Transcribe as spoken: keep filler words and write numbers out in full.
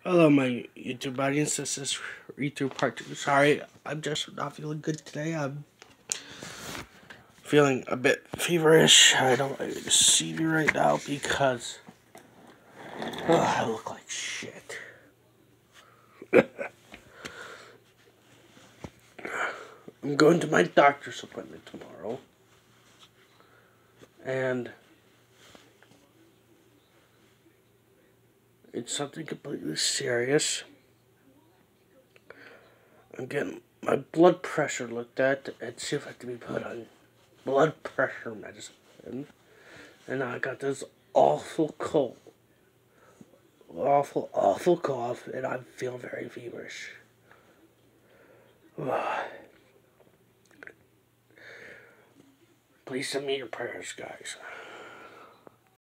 Hello, my YouTube audience. This is Read Part two. Sorry, I'm just not feeling good today. I'm feeling a bit feverish. I don't want you to see me right now because oh, I look like shit. I'm going to my doctor's appointment tomorrow. And it's something completely serious. I'm getting my blood pressure looked at and see if I can be put on blood pressure medicine. And I got this awful cold. Awful, awful cough, and I feel very feverish. Please send me your prayers, guys.